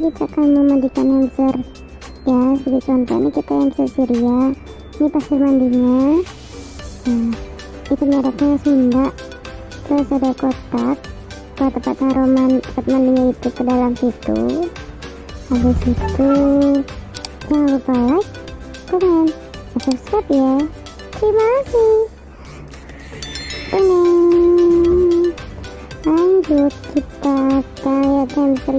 kita akan memandikan hamster ya. Sebagai contoh ini kita hamster Syria, ini pasir mandinya. Nah, itu mereknya Sunda. Terus ada kotak buat tempat taruhan tempat mandinya itu ke dalam situ. Habis itu jangan lupa like, komen, dan subscribe ya. Terima kasih. Lanjut kita lihat hamster.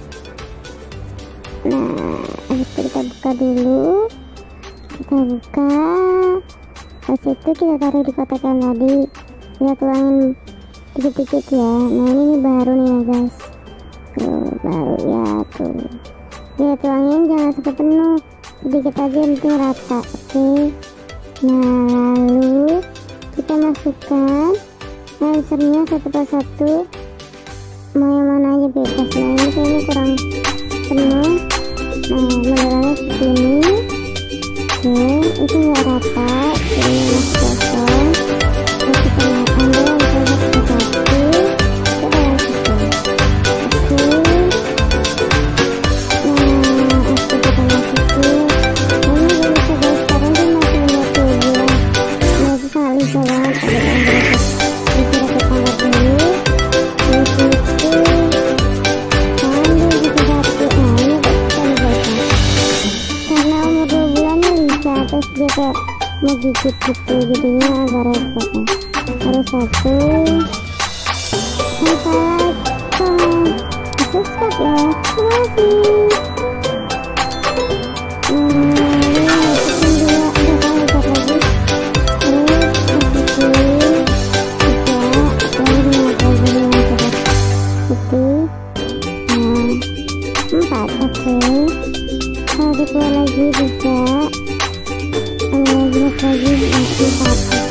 Nah, habis itu kita buka dulu. Kita buka. Habis itu kita taruh di kotak yang tadi. Kita tuangin dikit-dikit ya. Nah ini baru nih ya guys. Tuh baru ya tuh. Kita tuangin jangan sampai penuh. Sedikit aja yang penting rata. Oke. Nah lalu kita masukkan hamsternya satu persatu. Mau yang mana aja bebas. Nah ini kayaknya kurang penuh. Nah modelannya seperti ini. Oke, itu nggak rata, jadi masih kosong. Terus kita ambil yang satu persatu ke dalam situ. Oke. Nah itu kita masukin. Ini belum bisa guys, sekarang dia masih menyatu ya. Nah itu sangat lincah banget. Ada yang kita angkat dulu. Di situ ambil gitu satu. Nah ini kita guys, karena umur 2 bulan lincah, terus dia kayak mau gigit gitu, jadinya agak repot ya. Harus satu. Like, comment, subscribe ya. Terima kasih. Ini masukin dua, ada kan lebar lagi. Terus masukin 3, lalu diingat lagi dengan cepat gitu. Nah 4, oke. Kalau dikeluar lagi bisa, lagi masih 1.